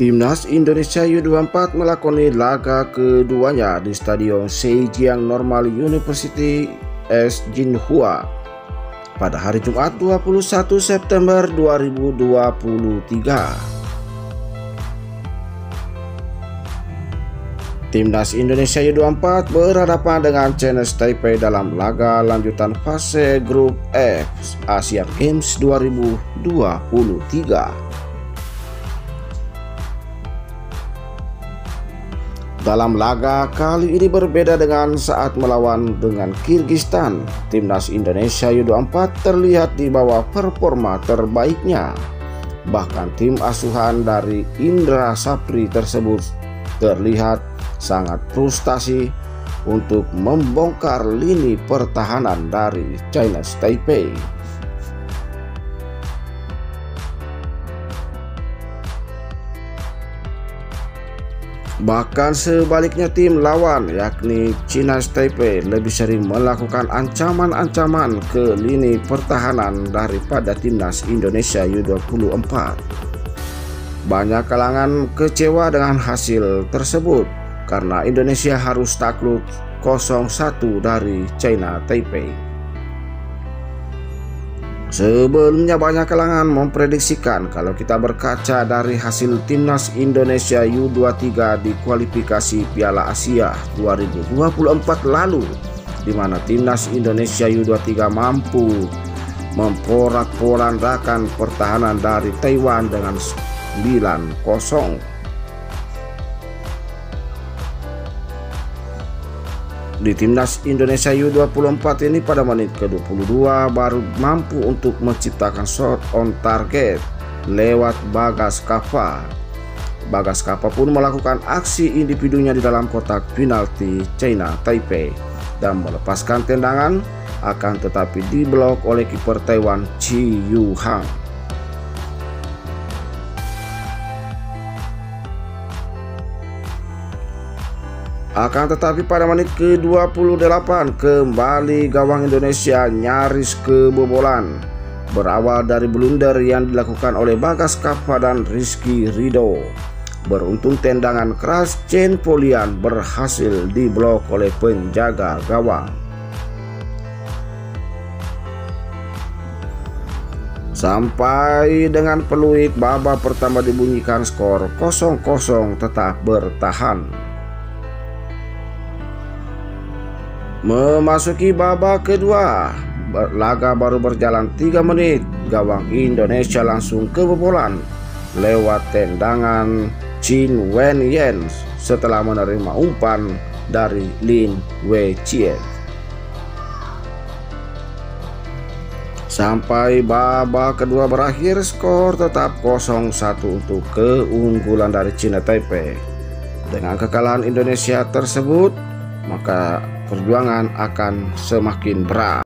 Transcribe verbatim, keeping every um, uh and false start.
Timnas Indonesia U dua puluh empat melakoni laga keduanya di Stadion Zhejiang Normal University S Jinhua pada hari Jumat dua puluh satu September dua ribu dua puluh tiga. Timnas Indonesia U dua puluh empat berhadapan dengan China Taipei dalam laga lanjutan fase grup F Asian Games dua ribu dua puluh tiga. Dalam laga kali ini berbeda dengan saat melawan dengan Kyrgyzstan. Timnas Indonesia U dua puluh empat terlihat di bawah performa terbaiknya. Bahkan tim asuhan dari Indra Sapri tersebut terlihat sangat frustasi untuk membongkar lini pertahanan dari China Taipei. Bahkan sebaliknya tim lawan yakni China Taipei lebih sering melakukan ancaman-ancaman ke lini pertahanan daripada Timnas Indonesia U dua puluh empat. Banyak kalangan kecewa dengan hasil tersebut karena Indonesia harus takluk nol satu dari China Taipei. Sebelumnya banyak kalangan memprediksikan kalau kita berkaca dari hasil Timnas Indonesia U dua puluh tiga di kualifikasi Piala Asia dua ribu dua puluh empat lalu, di mana Timnas Indonesia U dua puluh tiga mampu memporak-porandakan pertahanan dari Taiwan dengan sembilan kosong. Di Timnas Indonesia U dua puluh empat ini pada menit ke dua puluh dua baru mampu untuk menciptakan shot on target lewat Bagas Kava. Bagas Kava pun melakukan aksi individunya di dalam kotak penalti China Taipei dan melepaskan tendangan, akan tetapi diblok oleh kiper Taiwan Chi Yu Hang. Akan tetapi pada menit ke dua puluh delapan kembali gawang Indonesia nyaris kebobolan, berawal dari blunder yang dilakukan oleh Bagas Kava dan Rizky Ridho. Beruntung tendangan keras Chen Polian berhasil diblok oleh penjaga gawang. Sampai dengan peluit babak pertama dibunyikan, skor nol nol tetap bertahan. Memasuki babak kedua, laga baru berjalan tiga menit, gawang Indonesia langsung kebobolan lewat tendangan Chin Wen Yen setelah menerima umpan dari Lin Wei Chien. Sampai babak kedua berakhir, skor tetap nol satu untuk keunggulan dari China Taipei. Dengan kekalahan Indonesia tersebut, maka perjuangan akan semakin berat.